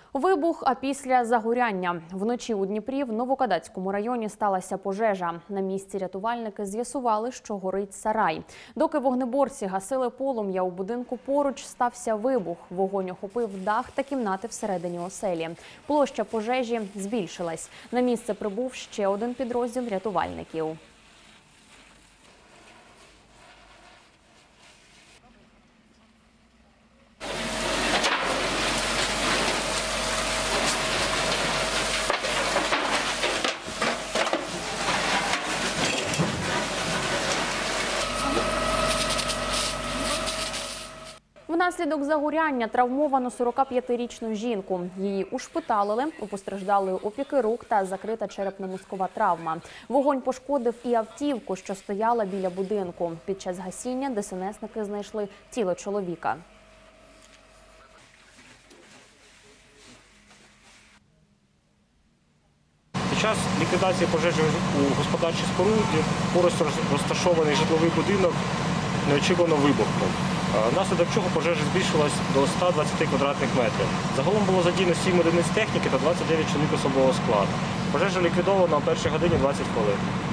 Вибух, а після загоряння. Вночі у Дніпрі в Новокадацькому районі сталася пожежа. На місці рятувальники з'ясували, що горить сарай. Доки вогнеборці гасили полум'я, у будинку поруч стався вибух. Вогонь охопив дах та кімнати всередині оселі. Площа пожежі збільшилась. На місце прибув ще один підрозділ рятувальників. Внаслідок загоряння травмовано 45-річну жінку. Її ушпиталили, у постраждалої опіки рук та закрита черепно-мозкова травма. Вогонь пошкодив і автівку, що стояла біля будинку. Під час гасіння ДСНСники знайшли тіло чоловіка. Під час ліквідації пожежі у господарчій споруді поруч розташований житловий будинок неочікувано вибухнув, внаслідок чого пожежа збільшилась до 120 квадратних метрів. Загалом було задіяно 7 одиниць техніки та 29 чоловік особового складу. Пожежа ліквідована о 1 годині 20 хвилин.